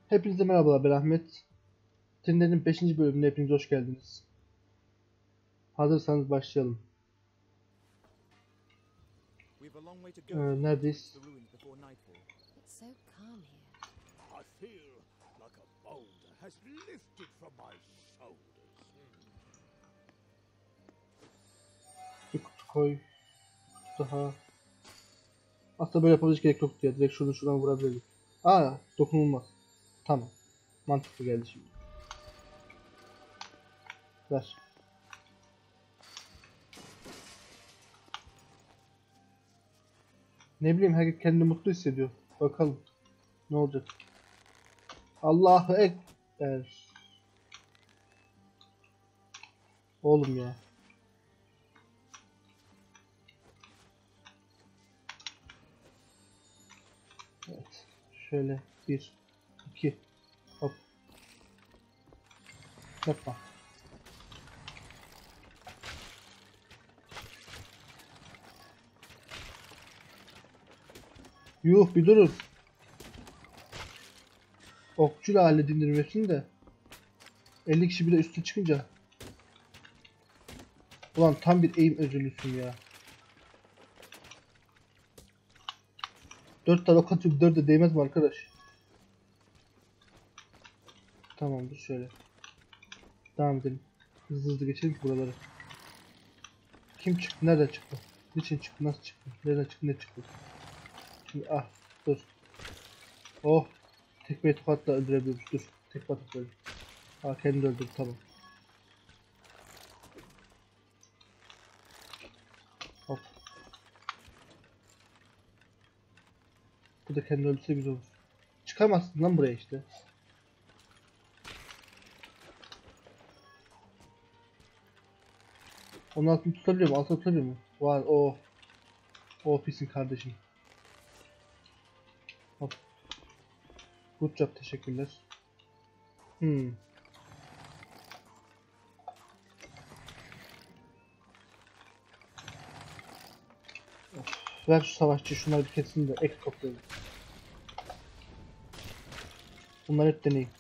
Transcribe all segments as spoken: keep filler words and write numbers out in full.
Hepinize merhabalar, ben Ahmet. Tinder'in beşinci bölümüne hepiniz hoş geldiniz. Hazırsanız başlayalım. Ee, neredeyiz? It's so calm here. I feel like a boulder has lifted from my shoulders. Bir kutu koy. Daha. Aslında böyle yapmamız gerek yoktu ya. Direkt şunu şuradan vurabilirdik. Aa, dokunulmaz. Tamam. Mantıklı geldi şimdi. Ver. Ne bileyim, herkes kendini mutlu hissediyor. Bakalım ne olacak. Allahu Ekber. Oğlum ya. Evet. Şöyle bir, iki, hop. Yapma. Yuh, bir durun. Okçuyla halledilmesin de. elli kişi bir de üstü çıkınca. Ulan tam bir eğim özürlüsün ya. dört tane ok atıyorum, dörde değmez mi arkadaş? Tamamdır, şöyle. Devam edelim. Hızlı hızlı geçelim ki buraları. Kim çıktı? Nereden çıktı? Niçin çıktı? Nasıl çıktı? Nereden çıktı? Ne çıktı? Şimdi ah dur. Oh. Tekmeyi tokatla öldürebiliyormuş. Dur. Tekme atıp böyle. Aa, kendini öldürdü, tamam. Hop. Bu da kendi öldürse güzel olur. Çıkamazsın lan buraya işte. Onun altını tutabiliyor mu? Altını tutabiliyor mu? Var o. O pisin kardeşim. Hop. Good job, teşekkürler. Hmm. Of. Ver şu savaşçı, şunları bir kesin de ek toplayalım. Bunlar hep deneyim.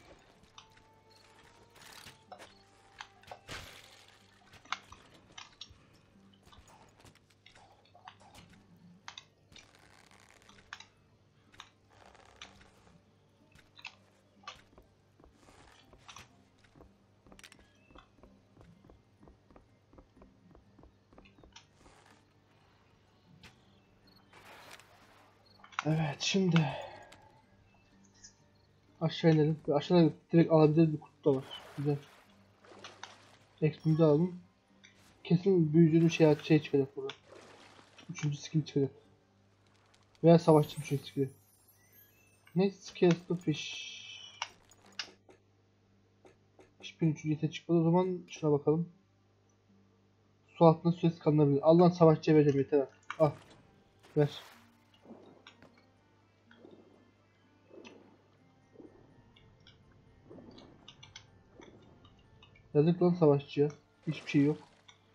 Evet, şimdi aşağı inelim. Ve aşağıda direkt alabileceğiz bir kutu da var. Güzel. Exp'imi de alalım. Kesin büyücünün şey, şey çıkacak burada. Üçüncü skill çıkacak. Veya savaşçı üçüncü skill. Ne skill the fish? Hiçbir üçüncü yete çıkmadı. O zaman şuna bakalım. Su altında süresi kalınabilir. Allah'ın savaşçıya vereceğim, yeter artık. Al. Ver. Yazık lan savaşçıya. Hiçbir şey yok.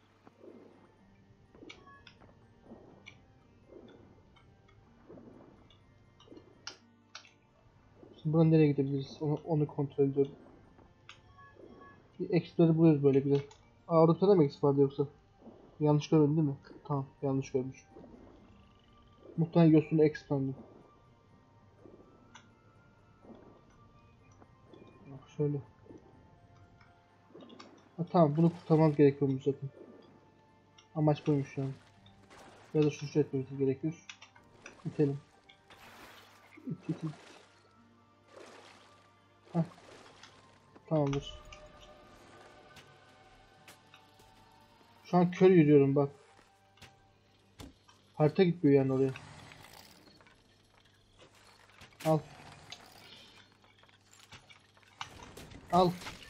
Şimdi buradan nereye gidebiliriz? Onu, onu kontrol ediyorum. Bir X'leri buluyoruz böyle güzel. Aa, orada da mı X vardı yoksa? Yanlış görmedim değil mi? Tamam, yanlış görmüş. Muhtemelen Yosun'u X sandım. Bak şöyle. Ha, tamam, bunu kurtarmamız gerekiyormuş zaten. Amaç buymuş yani. Ya da şu şu etmemiz gerekiyor. İtelim. İt it it. Heh. Tamamdır. Şu an kör yürüyorum bak. Harita gitmiyor yani oraya. Al. Al.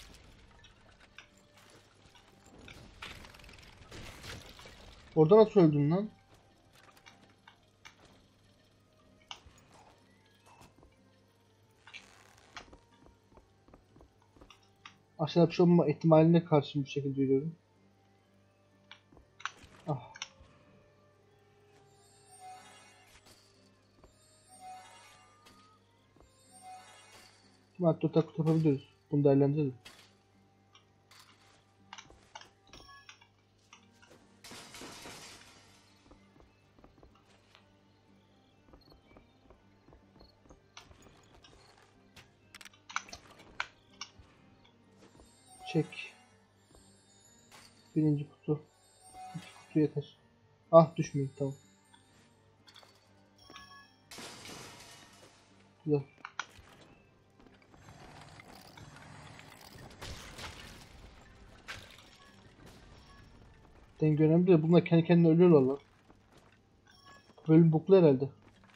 Orada nasıl öldün lan? Aşağıda bir şey olma ihtimaline karşı bir şekilde yürüyorum. Ah. Hatta takut yapabiliyoruz. Bunu değerlendirelim. Çek. Birinci kutu. İki kutu yeter. Ah düşmüyor, tamam. Güzel. Denge önemli değil. Bunlar kendi kendine ölüyorlar lan. Bölüm buklu herhalde.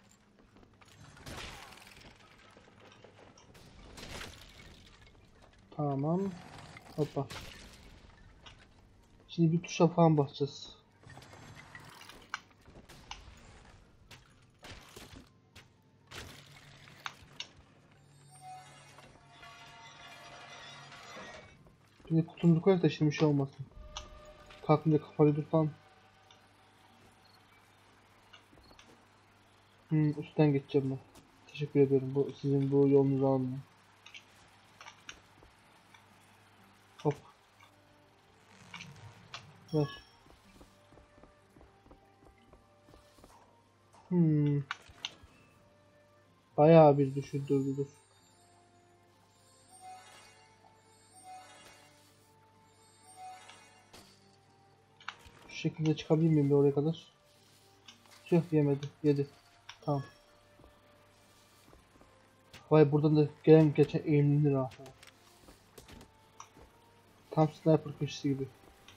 Tamam. Hoppa. Şimdi bir tuşa falan basacağız. Şimdi kutumuzu koyarız da şimdi bir şey olmasın. Kalkınca kafayı dur falan. Hmm, üstten geçeceğim ben. Teşekkür ederim. Bu sizin bu yolunuzu almayın. Hop. Ver. Hmm. Bayağı bir düşürdürdü, dur. Şu şekilde çıkabilir miyim bir oraya kadar? Tüh, yemedi. Yedi. Tamam. Vay, buradan da gelen geçen eğimlenir ha. Tam sniper köşesi gibi.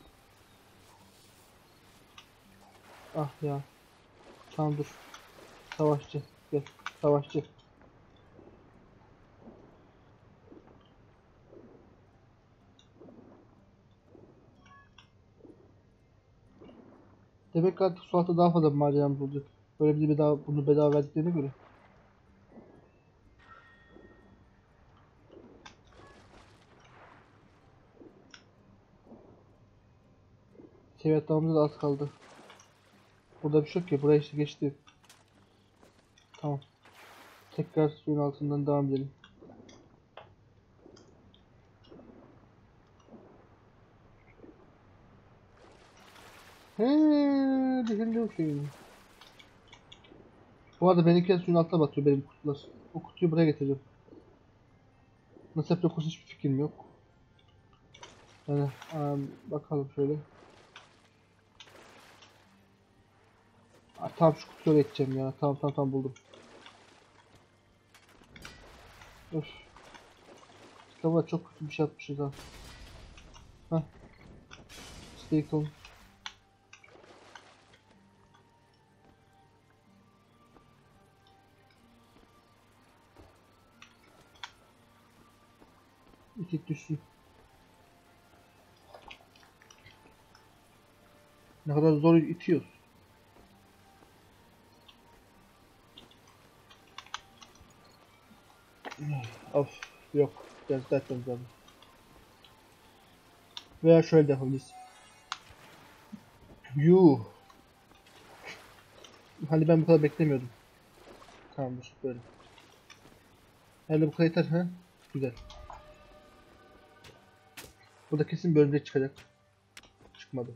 Ah ya. Tamam dur. Savaşçı. Gel. Savaşçı. Demek ki artık Suat'ta daha fazla bir maceramız olacak. Böyle bir de bedava, bunu bedava verdiklerine göre. Seviye atlamamıza da az kaldı. Burada bir şey yok ki. Buraya işte geçti. Tamam. Tekrar suyun altından devam edelim. Heee, düşündüğüm şey. Bu arada benimki suyun altına batıyor benim kutular. O kutuyu buraya getireceğim. Nasıl yapacak hiçbir fikrim yok. Yani um, bakalım şöyle. Aa, tamam, şu kutuya geçeceğim ya. Tamam tamam tamam buldum. Öf. Kitaba çok kötü bir şey yapmışız ha. Heh. Stayton. İtik düşsün. Ne kadar zor itiyoruz. Of, yok. Biraz daha etmemiz lazım. Veya şöyle de yapabiliriz. Yuh. Hani ben bu kadar beklemiyordum. Tamamdır, böyle. Herhalde bu kadar yeter ha? Güzel. Burada kesin bölümde çıkacak. Çıkmadı.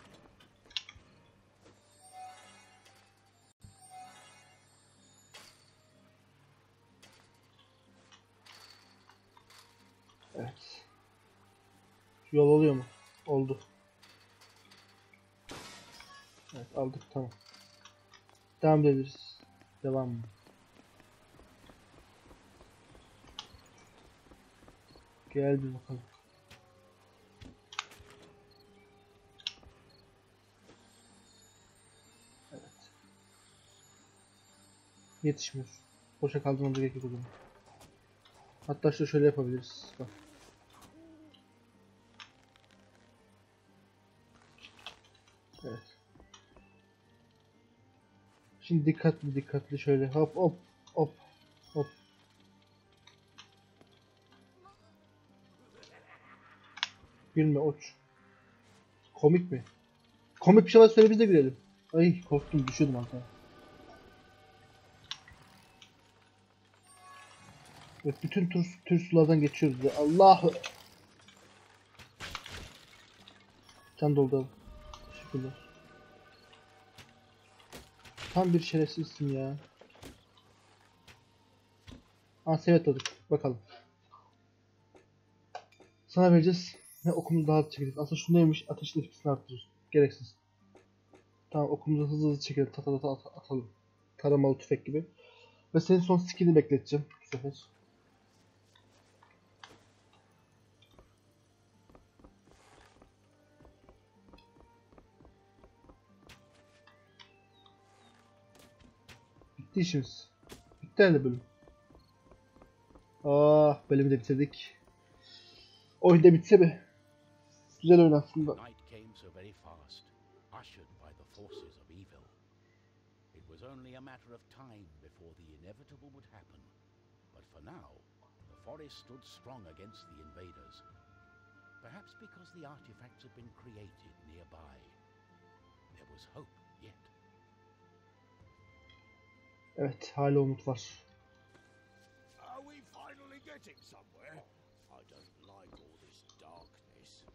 Evet. Yol oluyor mu? Oldu. Evet, aldık, tamam. Devam edebiliriz. Devam mı? Gel bir bakalım. Evet. Yetişmiyor. Boşa kaldırmamız gerekiyor o zaman. Hatta şöyle, şöyle yapabiliriz. Bak. Evet. Şimdi dikkatli dikkatli şöyle hop hop hop hop. Gülme uç. Komik mi? Komik bir şey var, söyle biz de gülelim. Ay, korktum, düşüyordum arkaya. Evet, bütün tür, tür sulardan geçiyoruz ya. Allah! Can doldu abi. Teşekkürler. Tam bir şerefsizsin ya. Aa, sevet aldık. Bakalım. Sana vereceğiz. Ne okumuz daha hızlı çekeceğiz. Aslında şu neymiş? Ateşin etkisini arttırır. Gereksiz. Tamam, okumuzu hızlı hızlı çekelim. Tata tata at atalım. Taramalı tüfek gibi. Ve senin son skill'i bekleteceğim bu sefer. Bitti işimiz. Bitti herhalde bölüm. Ah, bölümü de bitirdik. Oyun da bitse be. Güzel oyun aslında. Night came so very fast, ushered by the forces of evil. It was only a matter of time before the inevitable would happen. But for now, the forest stood strong against the invaders. Perhaps because the artifacts had been created nearby. There was hope yet. Evet, hala umut var. Are we finally getting somewhere? I don't like all this darkness.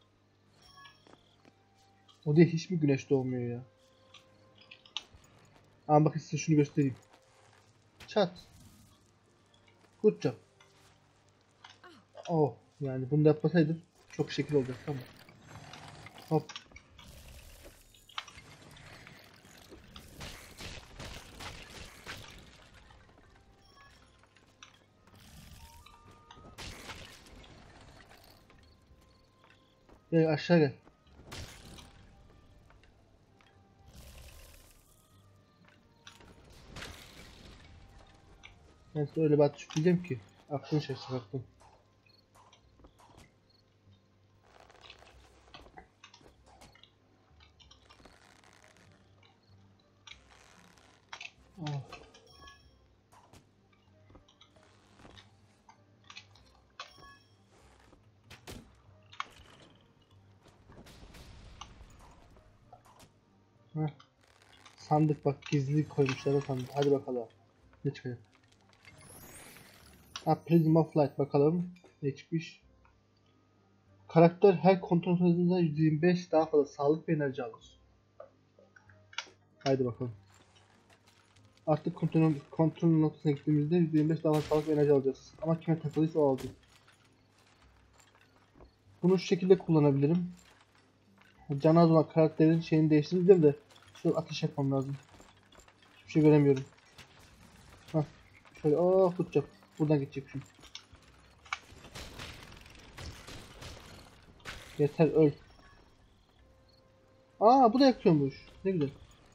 O diye hiç mi güneş doğmuyor ya? Ama bakın size şunu göstereyim. Çat. Good job. Oh, yani bunu da yapmasaydım çok şekil olacak, tamam. Hop. Gel aşağı gel. Ben size öyle bir atış diyeceğim ki aklını şaşırır aklın. Oh. Heh. Sandık bak, gizli koymuşlar da sandık. Hadi bakalım. Ne çıkacak? Ha, Prism of Light, bakalım. Ne çıkmış? Karakter her kontrol sırasında yüzde yirmi beş daha fazla sağlık ve enerji alır. Haydi bakalım. Artık kontrol, kontrol noktasına gittiğimizde yüzde yirmi beş daha fazla sağlık ve enerji alacağız. Ama kime takılıysa o alacak. Bunu şu şekilde kullanabilirim. Can az olan karakterin şeyini değiştireceğim de şöyle ateş yapmam lazım. Hiçbir şey göremiyorum. Hah. Şöyle oh tutacağım. Buradan geçecek şimdi. Yeter, öl. Aa, bu da yakıyormuş. Ne güzel.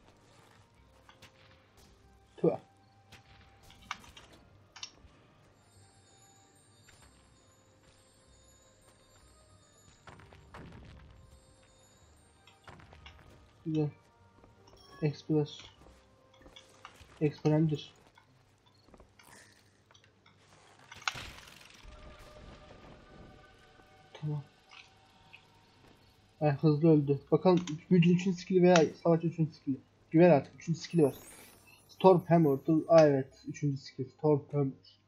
Tüh. Güzel. Express. Expander. Tamam. Ay, hızlı öldü. Bakalım büyücü üçüncü skill'i veya savaşçı üçüncü skill'i. Güven artık. üçüncü skill'i var. Storm Hammer. Aa, evet. üçüncü skill. Storm Hammer.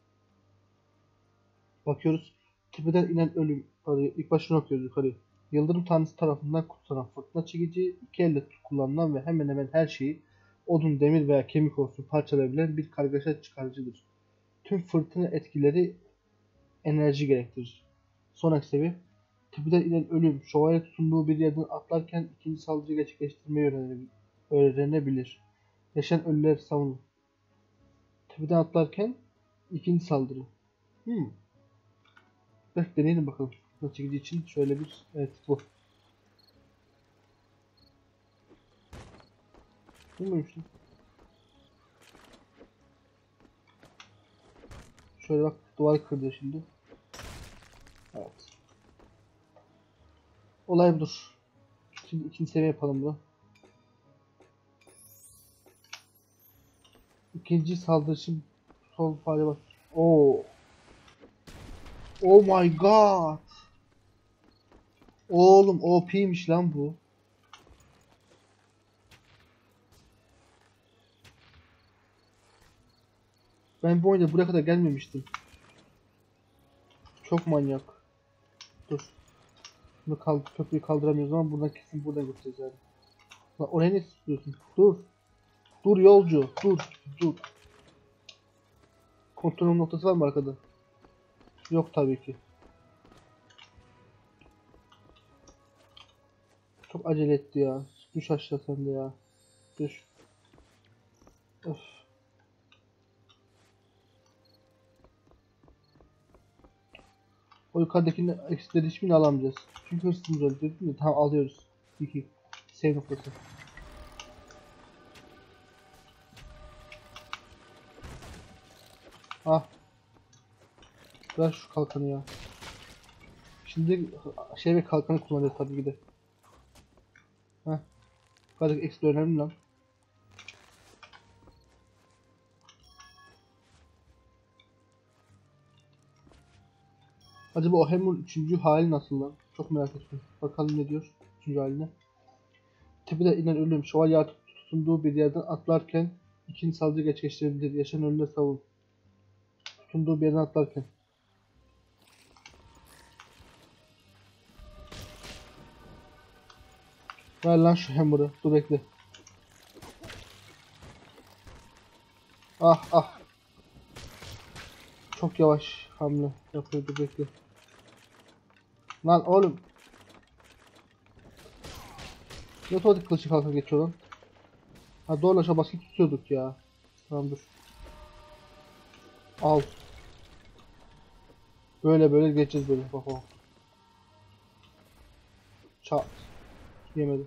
Bakıyoruz. Tepeden inen ölüm arıyor. İlk başını okuyoruz yukarıya. Yıldırım tanrısı tarafından kutsanan fırtına çekici, iki elle kullanılan ve hemen hemen her şeyi odun, demir veya kemik olsun parçalayabilen bir kargaşa çıkarıcıdır. Tüm fırtına etkileri enerji gerektirir. Sonraki seviye. Tepeden inen ölüm, şövalye tutunduğu bir yerden atlarken ikinci saldırı gerçekleştirmeyi öğrenebilir. Yaşayan ölüler savunur. Tepeden atlarken ikinci saldırı. Hmm. Bak deneyelim bakalım. Fırtına çekici için şöyle bir, evet bu. Bu muymuş lan? Şöyle bak, duvar kırdı şimdi. Evet. Olay budur. Şimdi ikinci seviye yapalım bunu. İkinci saldırı için sol fare bak. Oo. Oh my god. Oğlum O P'ymiş lan bu. Ben bu oyunda buraya kadar gelmemiştim. Çok manyak. Dur. Bunu kaldı, köprüyü kaldıramıyoruz ama buradan kesin buradan gideceğiz yani. Lan oraya ne istiyorsun? Dur. Dur yolcu. Dur. Dur. Kontrol noktası var mı arkada? Yok tabii ki. Çok acele etti ya. Düş aşağı sen de ya. Düş. Öf. O yukarıdakini ekstra hiçbirini alamayacağız. Çünkü hırsızımız öldü dedim mi? Tamam alıyoruz. İki. Save noktası. Ah. Ver şu kalkanı ya. Şimdi şey ve kalkanı kullanacağız tabii ki de. Heh. Yukarıdaki ekstra önemli lan. Acaba o Hammer'ın üçüncü hali nasıl lan? Çok merak ettim. Bakalım ne diyor üçüncü haline. Tepede inen ölüm. Şövalye artık tutunduğu bir yerden atlarken ikinci saldırı gerçekleştirebilir. Yaşayan önüne savun. Tutunduğu bir yerden atlarken. Ver lan şu Hammer'ı. Dur bekle. Ah ah. Çok yavaş hamle yapıyor. Dur bekle. Lan oğlum. Ne otomatik kılıcı kalkan geçiyor lan? Ha doğru aşağı basket tutuyorduk ya. Tamam dur. Al. Böyle böyle geçeceğiz böyle. Bak bak. Çat. Yemedi.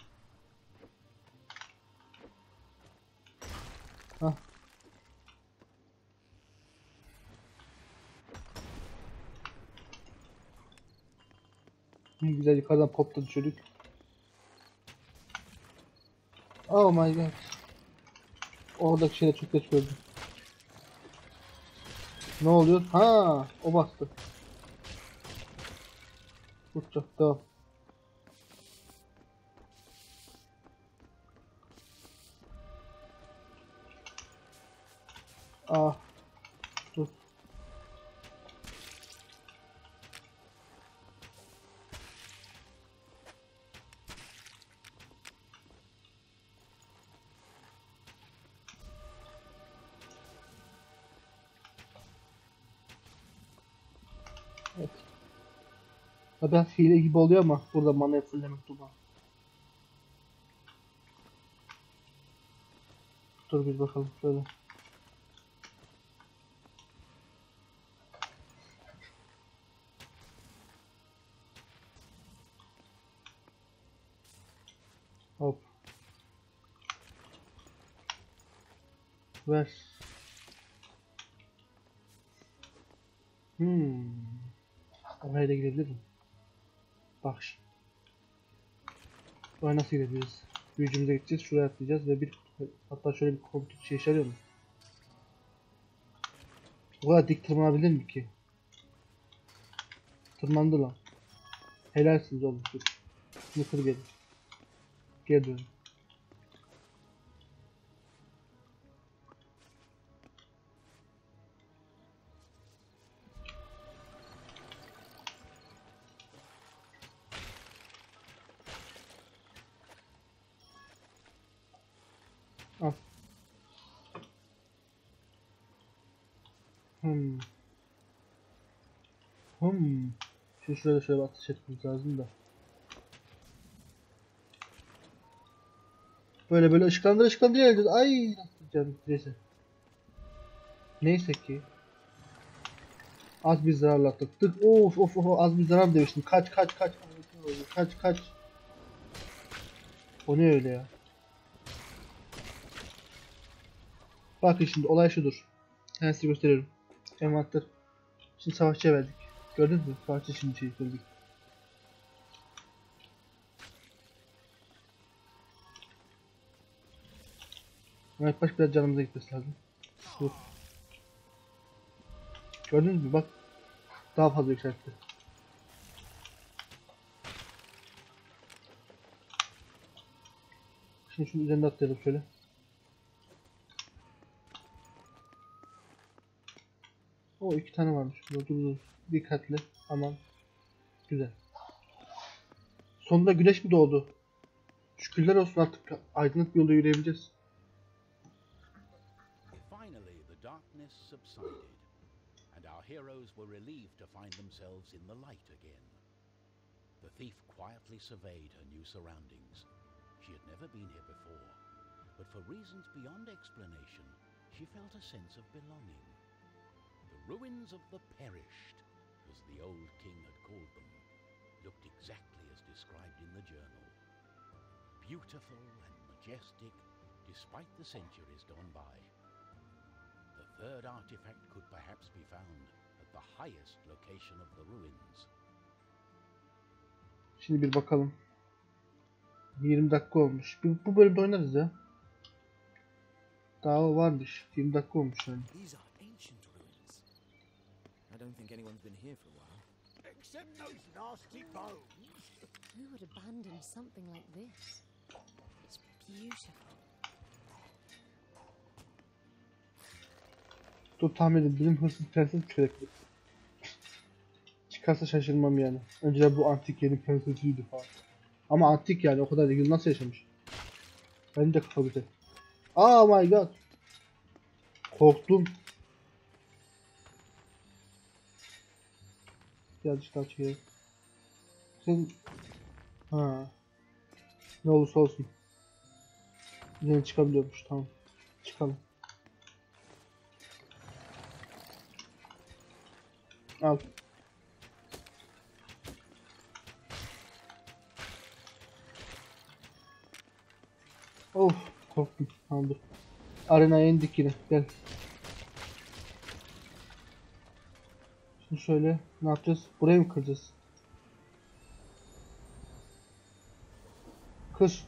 Hah. Güzel yukarıdan popta düşürdük. Oh my god. Oradaki şeyle çok geç gördüm. Ne oluyor? Ha, o bastı. Uçacak devam. Ah. Dur. Evet. Ya biraz hile gibi oluyor ama burada mana fullemek durma. Dur bir bakalım şöyle. Hop. Ver. Hmm. Oraya da gidebilirim. Bak şimdi. Oraya nasıl gidebiliriz? Büyücümüze gideceğiz. Şuraya atlayacağız ve bir hatta şöyle bir komut şey işarıyor mu? O kadar dik tırmanabilir mi ki? Tırmandı lan. Helalsiniz oğlum. Dur. Yukarı gelin. Geri dönün. Al. Hmm. Hmm. Şu şuraya şöyle bir atış etmemiz lazım da. Böyle böyle ışıklandır ışıklandır geleceğiz. Ay canım neyse. Neyse ki. Az bir zararla atlattık. Of of of az bir zarar demiştim. Kaç kaç kaç. Kaç kaç. O ne öyle ya? Bakın şimdi olay şudur. Ben size gösteriyorum. Envanter. Şimdi savaşçıya verdik. Gördünüz mü? Savaşçı şimdi şey verdik. Evet baş biraz canımıza gitmesi lazım. Dur. Gördünüz mü? Bak. Daha fazla yükseltti. Şimdi şunun üzerinde atlayalım şöyle. O iki tane varmış. Burada dur dur. Dikkatli. Aman. Güzel. Sonunda güneş mi doğdu? Şükürler olsun, artık aydınlık bir yolda yürüyebileceğiz. Finally, the darkness subsided, and our heroes were relieved to find themselves in the light again. The thief quietly surveyed her new surroundings. She had never been here before, but for reasons beyond explanation, she felt a sense of belonging. The ruins of the Perished, as the old king had called them, looked exactly as described in the journal. Beautiful and majestic, despite the centuries gone by. The third artifact could perhaps be found at the highest location of the ruins. Şimdi bir bakalım. yirmi dakika olmuş. Bu, bu bölümde oynarız ya. Daha varmış. yirmi dakika olmuş yani. These are ancient ruins. I don't think anyone's been here for a while. Except those nasty bones. Who would abandon something like this? It's beautiful. Dur tahmin edin. Bizim hırsız prenses kürekli. Çıkarsa şaşırmam yani. Önceden bu antik yerin prensesiydi falan. Ama antik yani, o kadar yıl nasıl yaşamış? Benim de kafa güzel. Oh my god. Korktum. Birazcık daha çekelim. Sen... Ha. Ne olursa olsun. Yine çıkabiliyormuş, tamam. Çıkalım. Al. Of, korktum. Tamam dur. Arenaya indik yine. Gel. Şimdi şöyle ne yapacağız? Burayı mı kıracağız? Kır.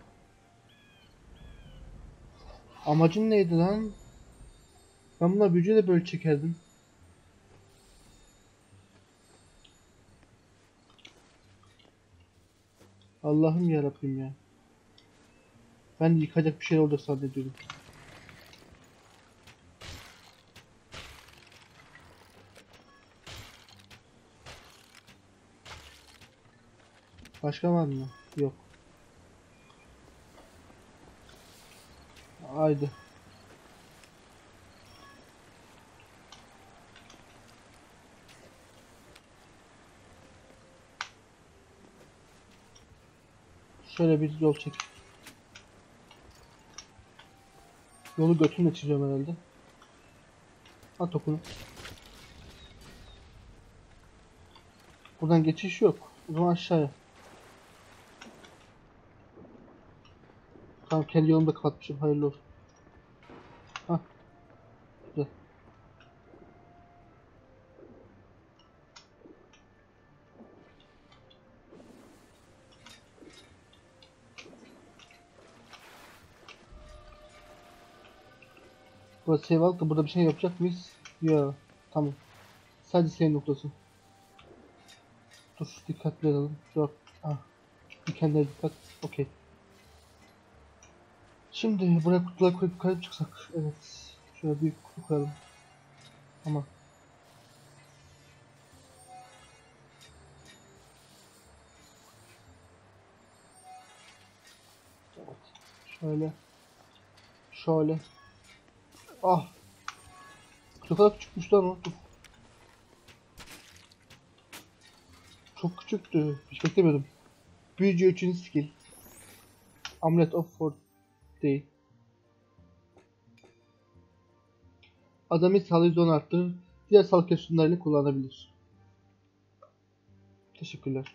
Amacın neydi lan? Ben buna büyücüye de böyle çekerdim. Allah'ım yarabbim ya. Ben yıkacak bir şey olacak zannediyorum. Başka var mı? Yok. Haydi. Şöyle bir yol çek. Yolu götümle çiziyorum herhalde. At okunu. Buradan geçiş yok. O zaman aşağıya. Tamam, kendi yolumu da kapatmışım. Hayırlı olsun. Hah. Güzel. Burası save aldık da burada bir şey yapacak mıyız? Ya tamam. Sadece save noktası. Dur, dikkatli olalım. Dur. Ah. Dikenlere dikkat. Okey. Şimdi buraya kutular koyup yukarı çıksak. Evet. Şöyle bir kutu koyalım. Ama. Evet. Şöyle. Şöyle. Ah. Ne kadar küçükmüş lan o. Dur. Çok küçüktü. Hiç beklemiyordum. Büyücü üçüncü skill. Amulet of for Day. Adamın sağlığı yüzde on arttırır. Diğer sağlık yaşamlarını kullanabilir. Teşekkürler.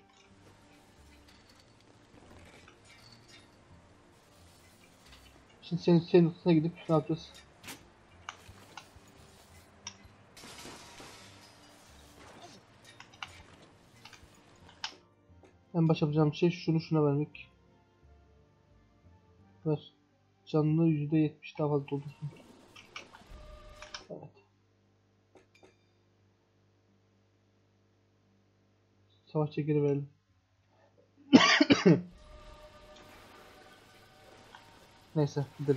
Şimdi senin senin noktasına gidip ne yapacağız? En baş yapacağım şey şunu şuna vermek. Ver. Canlı yüzde yetmiş daha fazla doldursun. Evet. Savaşça geri verelim. Neyse gidelim.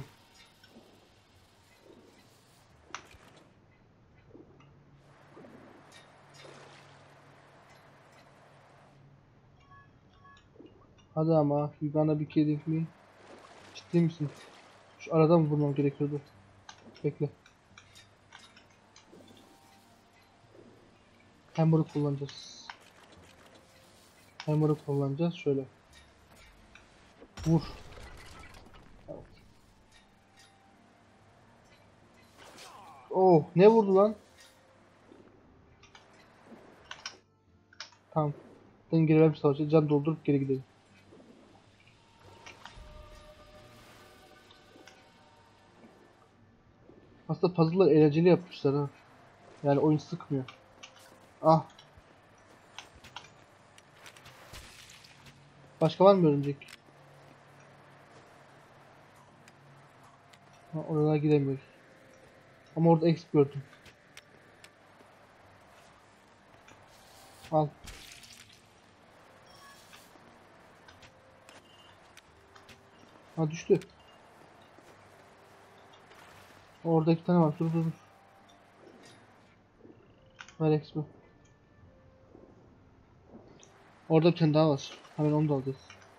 Hadi ama you gonna be kidding me. Ciddi misin? Şu aradan mı vurmam gerekiyordu? Bekle. Hammer'ı kullanacağız. Hammer'ı kullanacağız. Şöyle. Vur. Evet. Oh, ne vurdu lan? Tamam. Ben girelim savaşa. Can doldurup geri gidelim. Aslında puzzle'ları eğlenceli yapmışlar ha. Yani oyun sıkmıyor. Ah. Başka var mı örümcek? Ha, oralara gidemiyoruz. Ama orada exp gördüm. Al. Ha düştü. Orada iki tane var. Dur dur dur. Ver exp. Orada bir tane daha var. Hemen onu da alacağız.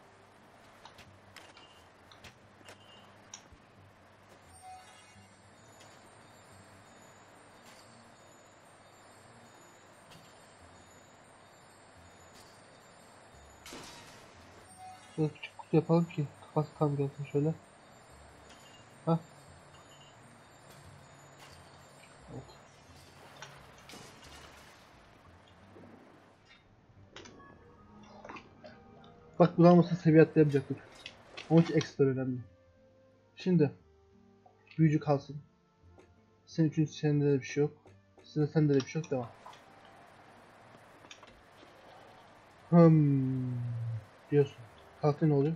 Böyle küçük kutu yapalım ki kafası tam gelsin şöyle. Hah. Evet. Bak bunu almasa seviye atlayamayacaktık. Onun için ekstra önemli. Şimdi büyücü kalsın. Senin için sende de bir şey yok. Sizin sende de bir şey yok, devam. Hmm. Diyorsun. Kalktı ne oluyor?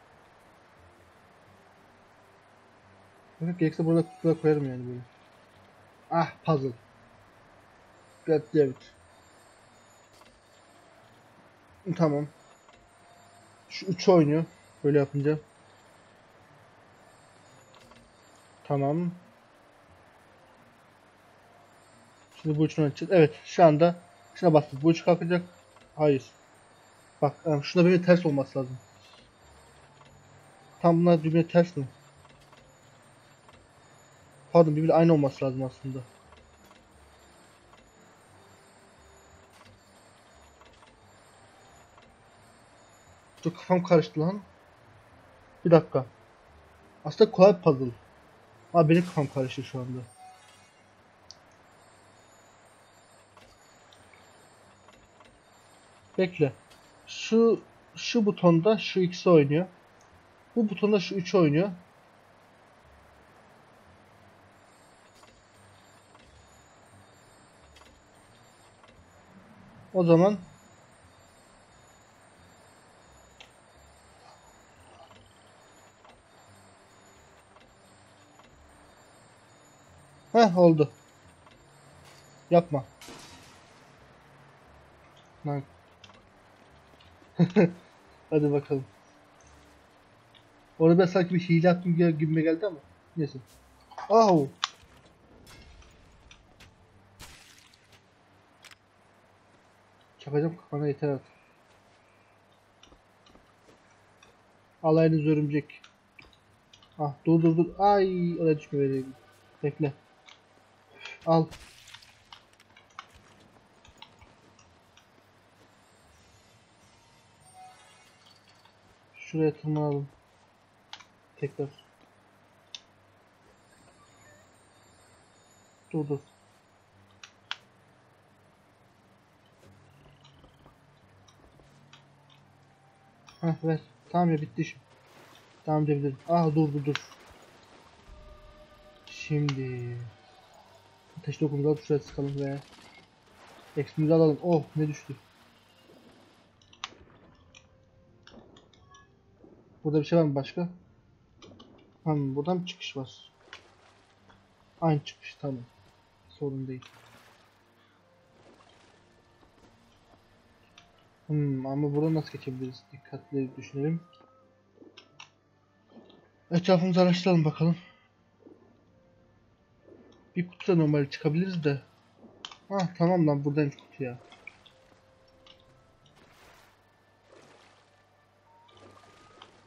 Bakın gerekse burada kutuya koyarım yani böyle. Ah, puzzle. God damn it. Tamam. Şu üç oynuyor. Böyle yapınca. Tamam. Şimdi bu üçünü açacağız. Evet, şu anda şuna bastık. Bu üç kalkacak. Hayır. Bak, yani şuna böyle ters olması lazım. Tam bunlar birbirine ters mi? Pardon, birbirine aynı olması lazım aslında. Dur, kafam karıştı lan. Bir dakika. Aslında kolay bir puzzle. Ama benim kafam karıştı şu anda. Bekle. Şu şu butonda şu ikisi oynuyor. Bu butonda şu üçü oynuyor. O zaman heh, oldu. Yapma. Lan. Hadi bakalım. Orada ben sanki bir hile yaptım gibi gibime geldi ama. Neyse. Au. Çakacağım kafana, yeter artık. Alayınız örümcek. Ah, dur dur dur. Ay, oraya düşme vereyim. Bekle. Al. Şuraya tırmanalım. Tekrar. Dur dur. Heh, ver. Tamam ya, bitti işim. Devam edebilirim. Ah, dur dur dur. Şimdi ateş dokumuzu alıp şuraya sıkalım ve X'imizi alalım. Oh, ne düştü. Burada bir şey var mı başka? Hmm, buradan bir çıkış var. Aynı çıkış, tamam. Sorun değil. Hmm, ama buradan nasıl geçebiliriz? Dikkatli düşünelim. Etrafımızı araştıralım bakalım. Bir kutuda normal çıkabiliriz de. Ah, tamam lan, buradaymış kutu ya.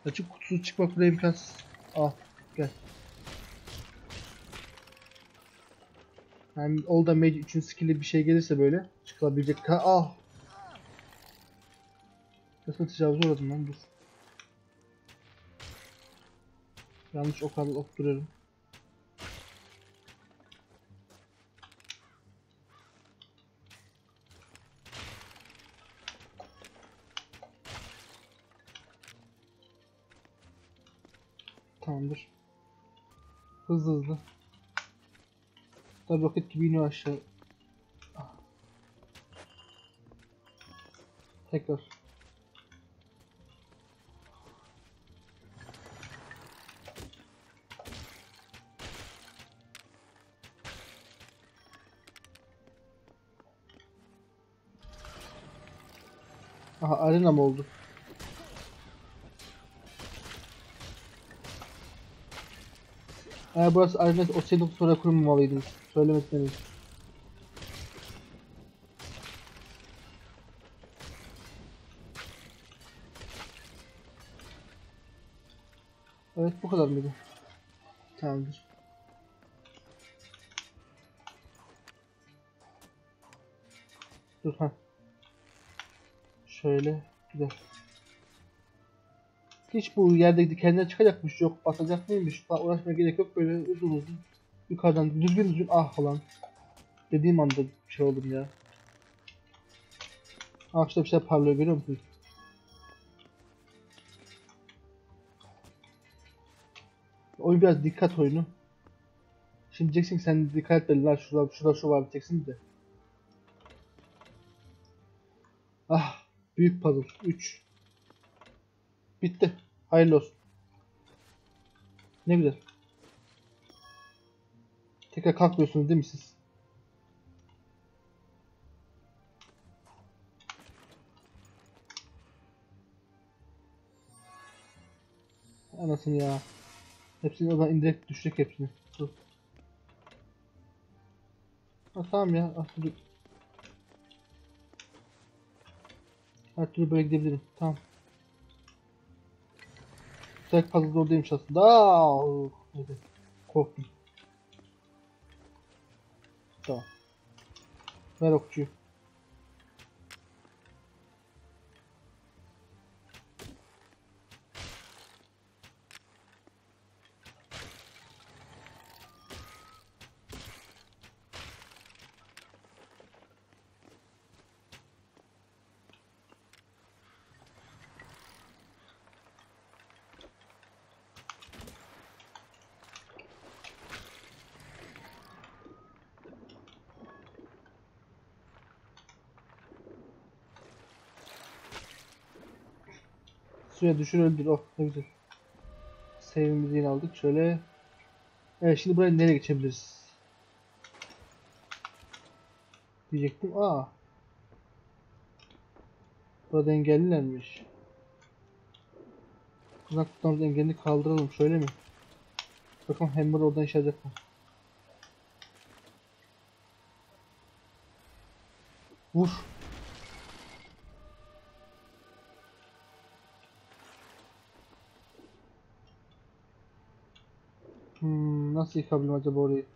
Açık kutusu çıkmak bile imkansız. Al gel. Yani Old Mage üçüncü skill'i bir şey gelirse böyle çıkılabilecek. Ha, ah. Nasıl tecavüze uğradım lan, dur. Yanlış ok al, ok duruyorum. Tamamdır. Hızlı hızlı. Tabi roket gibi iniyor aşağı. Ah. Tekrar. Aha, arena mı oldu? Eğer burası arena, o senin sonra kurmamalıydınız. Söylemeseniz. Evet, bu kadar mıydı? Tamamdır. Dur ha. Şöyle gider. Hiç bu yerde dikenler çıkacakmış, yok basacak mıymış falan uğraşmaya gerek yok, böyle uzun uzun yukarıdan düzgün düzgün ah falan dediğim anda bir şey oldum ya. Ah, işte bir şey parlıyor, görüyor musunuz? Oyun biraz dikkat oyunu. Şimdi diyeceksin sen dikkat et lan, şurada şurada şu var diyeceksin de. Ah, büyük puzzle üç. Bitti. Hayırlı olsun. Ne güzel. Tekrar kalkmıyorsunuz değil mi siz? Anasını ya. Hepsini o zaman indirekt düşecek hepsini. Dur. Ha, tamam ya. Ah, dur. Her türlü böyle gidebilirim. Tamam. Tek puzzle oradaymış aslında. Aa, neyse. Korktum. Tamam. Ver okçuyu. Suya düşür öldür. Oh, ne güzel. Save'imizi yine aldık. Şöyle. Evet, şimdi buraya nereye geçebiliriz? Diyecektim. Aa. Burada engellilermiş. Uzak tutmamız engelini kaldıralım. Şöyle mi? Bakalım Hammer oradan işe yarayacak mı? Vur. Hmm, nasıl yıkabilirim acaba orayı?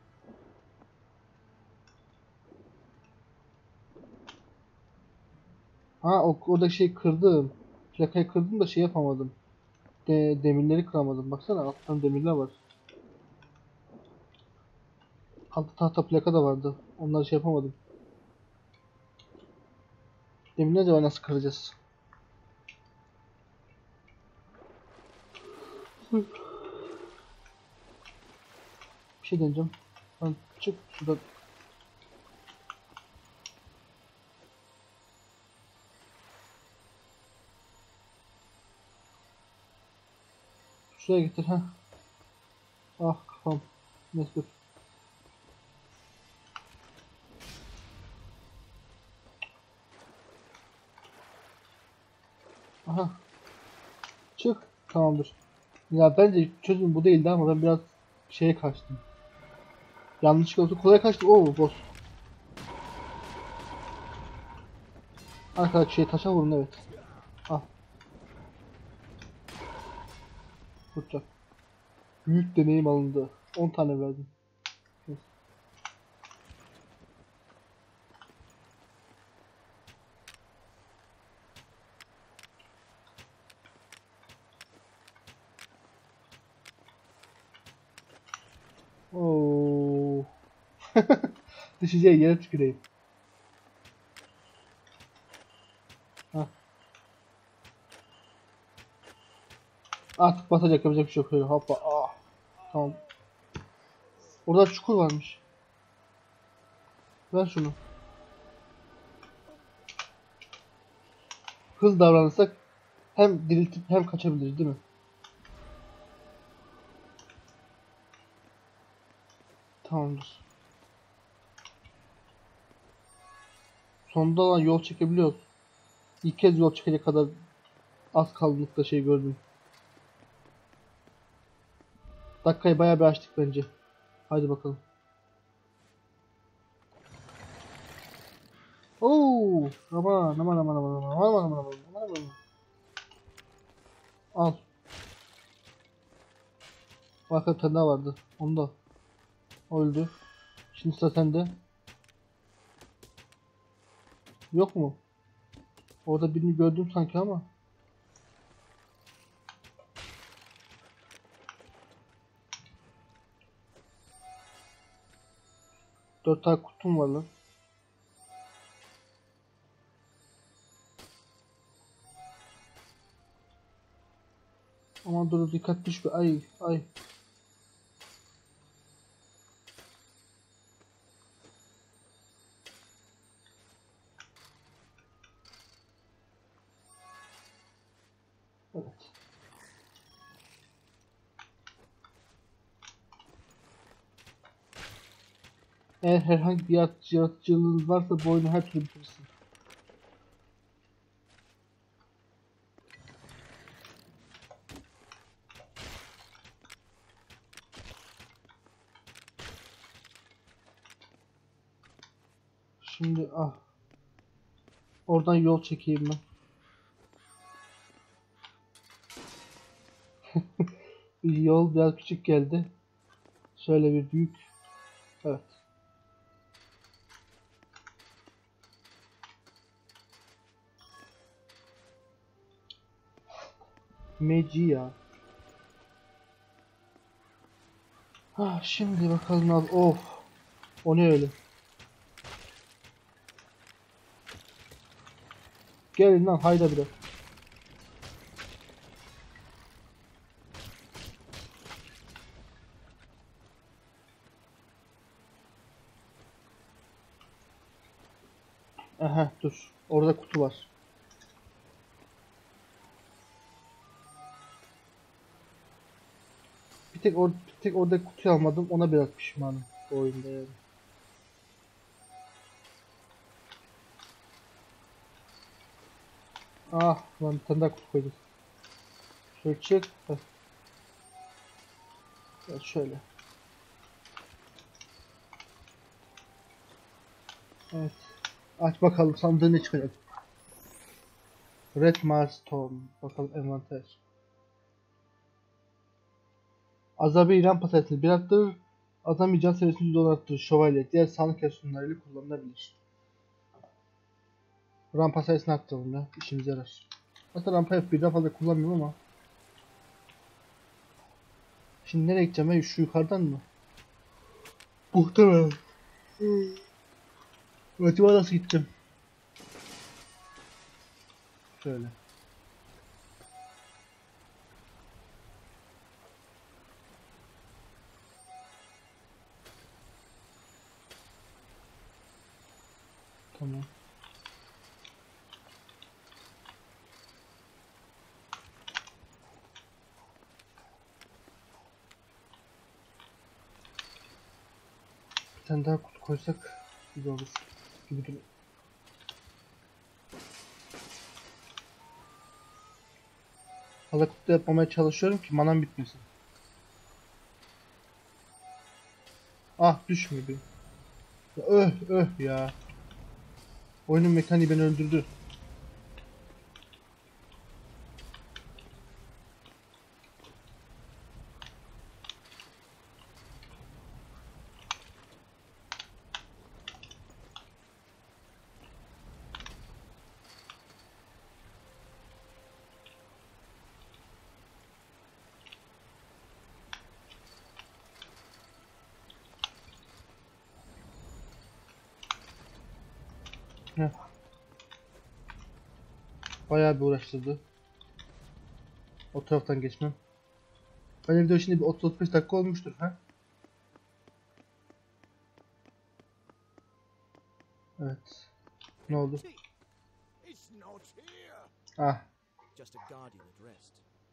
Ha, o orada şey kırdım. Plakayı kırdım da şey yapamadım. De, demirleri kıramadım. Baksana, alttan demirler var. Altta tahta plaka da vardı. Onları şey yapamadım. Demirleri acaba nasıl kıracağız? Hı. Bir şey deneyeceğim. Lan çık şuradan. Şuraya getir ha. Ah, kafam. Neyse dur. Aha. Çık. Tamamdır. Ya bence çözüm bu değildi ama ben biraz şeye kaçtım. Yanlışlıkla oldu. Kolay kaçtım. Oo, boss. Arkadaş şey taşa vurun, evet. Ah. Kurtacak. Büyük deneyim alındı. on tane verdim. Oo. Düşeceği yere tüküreyim. Hah. Artık batacak, yapacak bir şey yok. Öyle hoppa. Ah. Tamam. Orada çukur varmış. Ver şunu. Hız davranırsak hem diriltip hem kaçabiliriz değil mi? Tamamdır. Sonunda lan yol çekebiliyoruz. İlk kez yol çekecek kadar az kalınlıkta şey gördüm. Dakikayı bayağı bir açtık bence. Haydi bakalım. Oo, aman aman aman aman aman aman aman aman aman aman. Al. Arka bir tane daha vardı. Onu da. Öldü. Şimdi sıra sende. Yok mu? Orada birini gördüm sanki ama. Dört tane kutum var lan. Aman dur, dikkat düşme. Ay ay. Evet. Eğer herhangi bir yaratıcı, yaratıcılığınız varsa bu oyunu her türlü bitirsin. Şimdi ah. Oradan yol çekeyim ben. Yol biraz küçük geldi. Şöyle bir büyük. Evet. Meci ya. Ha, şimdi bakalım abi. Of. O ne öyle? Gelin lan, hayda bile. Aha dur. Orada kutu var. Bir tek or bir tek orada kutuyu almadım. Ona biraz pişmanım bu oyunda yani. Ah lan, bir tane daha kutu koydum. Şöyle çık. Heh. Evet, şöyle. Evet. Aç bakalım sandığı ne çıkacak. Red Milestone. Bakalım envanter. Azami İran pasayetini bir arttırır. Azami can seviyesini yüzde on arttırır. Şövalye. Diğer sağlık efsunlarıyla kullanılabilir. Rampa sayısını arttıralım ya. İşimize yarar. Hatta rampayı birden fazla kullanmıyorum ama. Şimdi nereye gideceğim ya? Şu yukarıdan mı? Muhtemelen. Acaba nasıl gideceğim? Şöyle. Tamam. Bir tane daha kutu koysak güzel olur gibi duruyor. Fazla kutu yapmamaya çalışıyorum ki manam bitmesin. Ah, düşmüyor benim. Öh öh ya. Oyunun mekaniği beni öldürdü. Heh. Bayağı bir uğraştırdı. O taraftan geçmem. Böyle video şimdi bir otuz otuz beş dakika olmuştur ha. Evet. Ne oldu? It's not here. Ah. Just a guardian addressed.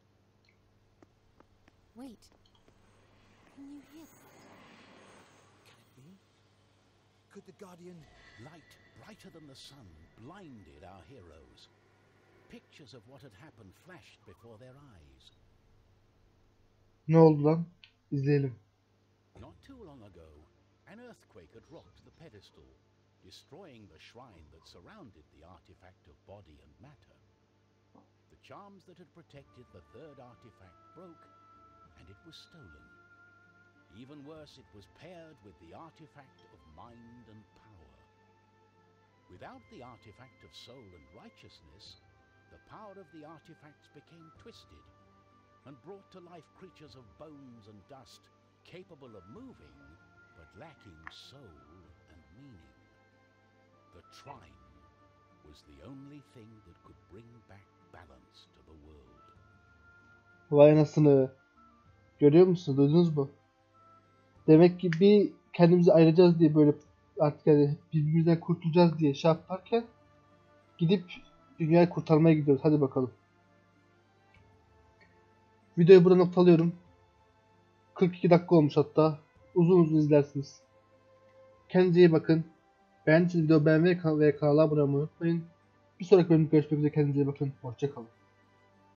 Wait. Can you hear that? Can it be? Could the guardian... Light brighter than the sun blinded our heroes. Pictures of what had happened flashed before their eyes. Ne oldu lan? İzleyelim. Not too long ago, an earthquake had rocked the pedestal, destroying the shrine that surrounded the artifact of body and matter. The charms that had protected the third artifact broke, and it was stolen. Even worse, it was paired with the artifact of mind and power. Without the artifact of soul and righteousness, the power of the artifacts became twisted and brought to life creatures of bones and dust, capable of moving, but lacking soul and meaning. The Trine was the only thing that could bring back balance to the world. Vay anasını. Görüyor musunuz? Duydunuz mu? Demek ki bir kendimizi ayıracağız diye böyle artık yani birbirimizden kurtulacağız diye şey yaparken gidip dünyayı kurtarmaya gidiyoruz. Hadi bakalım. Videoyu burada noktalıyorum. kırk iki dakika olmuş hatta. Uzun uzun izlersiniz. Kendinize iyi bakın. Beğendiyseniz videoyu beğenmeyi ve kanala abone olmayı unutmayın. Bir sonraki bölümde görüşmek üzere. Kendinize iyi bakın. Hoşça kalın.